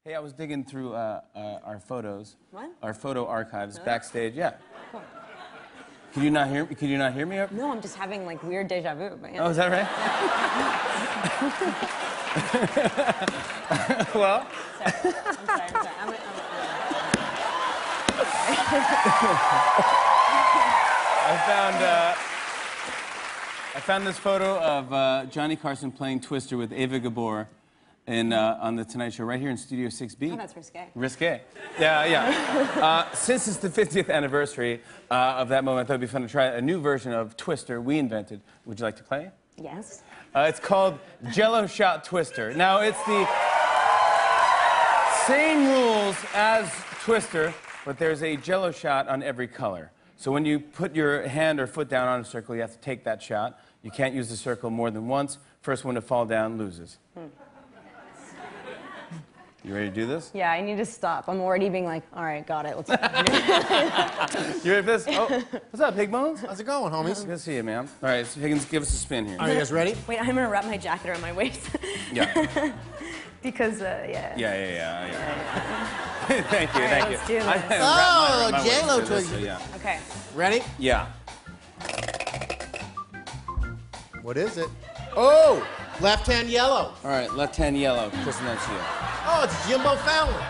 Hey, I was digging through our photos. What? Our photo archives Really? backstage. Yeah. Cool. Can you not hear me? Can you not hear me? No, I'm just having like weird deja vu. But yeah. Oh, is that right? Well. Sorry. I'm sorry. I found this photo of Johnny Carson playing Twister with Ava Gabor on The Tonight Show right here in Studio 6B. Oh, that's risque. Risque. Yeah, yeah. Since it's the 50th anniversary of that moment, I thought it'd be fun to try a new version of Twister we invented. Would you like to play? Yes. It's called Jell-O Shot Twister. Now, it's the same rules as Twister, but there's a Jell-O shot on every color. So when you put your hand or foot down on a circle, you have to take that shot. You can't use the circle more than once. First one to fall down loses. You ready to do this? Yeah, I need to stop. I'm already being like, all right, got it. Let's go. You ready for this? Oh, what's up, Pig Bones? How's it going, homies? Good to see you, man. All right, so Higgins, give us a spin here. Are you guys ready? Wait, I'm gonna wrap my jacket around my waist. Yeah. Because, yeah. Yeah. Thank you, All right, thank let's you. do this. Oh, J-Lo to this, twist. yeah. Okay. Ready? Yeah. What is it? Oh, left hand yellow. All right, left hand yellow. Kristen, that's you. Oh, it's Jimbo Fallon.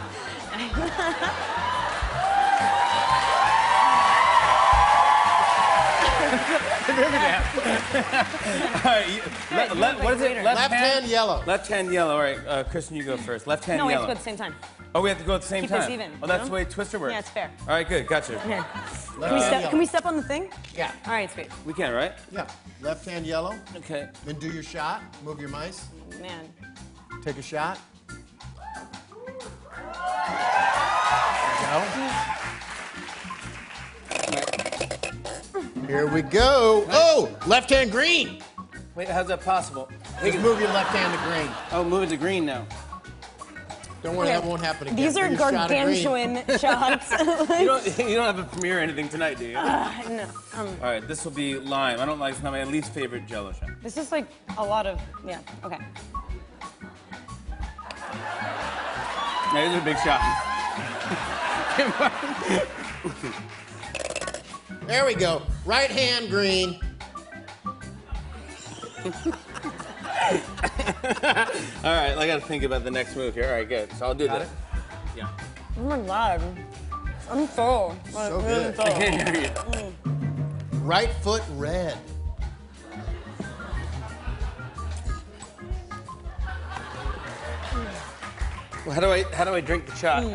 All right, what is it? Left hand yellow. Left hand yellow. All right, Kristen, you go first. Left hand No, we yellow. have to go at the same time. Oh, we have to go at the same Keep time. this even, Oh, that's you the know? way Twister works. Yeah, it's fair. All right, good. Gotcha. Here. Left hand Can we step on the thing? Yeah. All right, sweet. We can, right? Yeah. Left hand yellow. Okay. Then do your shot. Move your mice. Man. Take a shot. Here we go. Oh, left hand green. Wait, how's that possible? Just move your left hand to green. Oh, move it to green now. Don't worry, that won't happen again. These are Take a shot of green. gargantuan shots. You don't have a premiere or anything tonight, do you? No. All right, this will be lime. I don't like. It's not my least favorite Jell-O shot. This is like a lot of, yeah, okay. Yeah, these are big shots. There we go. Right hand green. All right, I got to think about the next move here. All right, good. So I'll do this. Yeah. Oh my God. I'm full. So good. I can't hear you. Right foot red. Well, how do I drink the shot?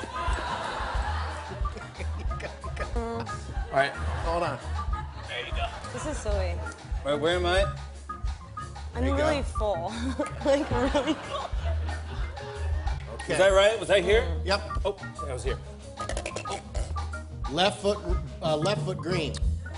All right. Hold on. There you go. This is silly. All right, where am I? I'm you really go. full. Like, really full. Okay. Was that right? Was I here? Yep. Oh, I was here. Left foot green.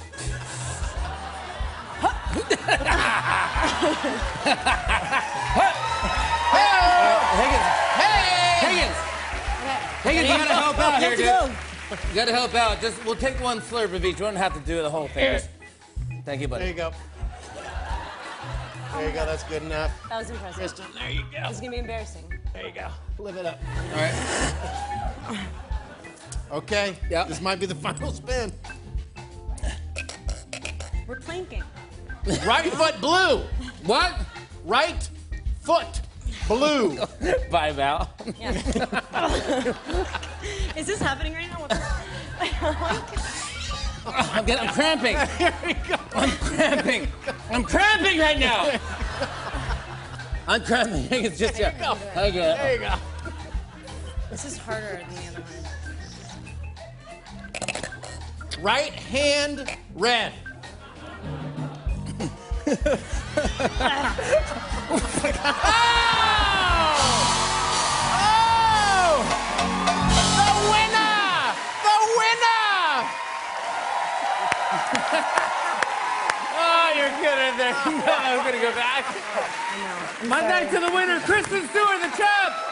Higgins, you gotta help out here, Let's dude. go. You gotta help out. We'll take one slurp of each. We don't have to do the whole thing. Thank you, buddy. There you go. There you go. That's good enough. That was impressive. Kristen, there you go. This is gonna be embarrassing. There you go. Live it up. All right. Okay. Yep. This might be the final spin. We're planking. Right foot blue. What? Right foot blue. Bye, Val. Yeah. Is this happening right now? What the- I'm cramping. Here we go. I'm cramping right now. I'm cramping. It's just There you go. Okay. There you go. This is harder than the other one. Right hand red. The winner! The winner! Oh, you're good at that. No, I'm gonna go back. I know. My night to the winner, Kristen Stewart, the champ.